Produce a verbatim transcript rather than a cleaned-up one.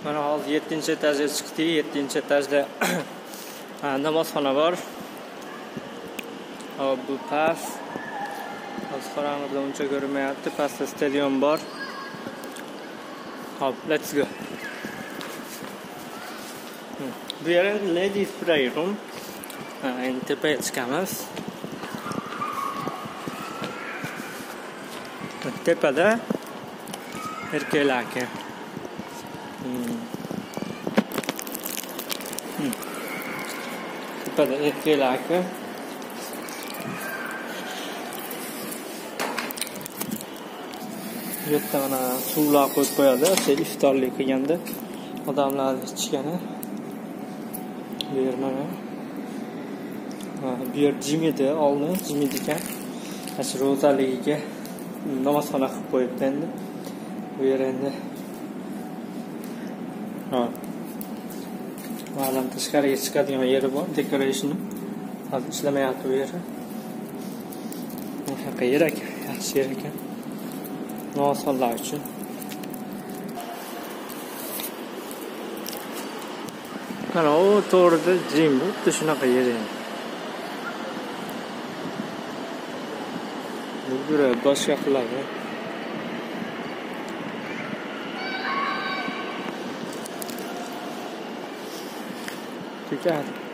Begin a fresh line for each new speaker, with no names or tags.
Mana hozir yettinchi etajga chiqdik. yettinchi etajda namozxona bor. Hop, bu past. Hozir qorong'ida uncha ko'rinmayapti. Pastda stadion bor. Hop, let's go. Bu yer ladies playroom. Endi tepaga chiqamiz. Tepada erkaklarga. Hmm. Hmm. Tepada erkaklarga. Bu yerda mana suvlar qo'yib qo'yadi. O'sha iftorlik qilganda odamlar ichgani. Bu yer mana. Bu yer jim edi, oldin jim ekan. Mana ro'zaligiga namozxona qilib qo'yibdi endi. Bu yer endi ha. Ma'lum tashqariga chiqadigan yeri bor, decoration. Hozir ishlamayapti bu yer. Bunaqa yer ekan, yaxshi yer ekan. Namozxonlar uchun. Mana u to'g'rida jim, xuddi shunaqa yer endi. Bu boshqa qiladi. Tekrar.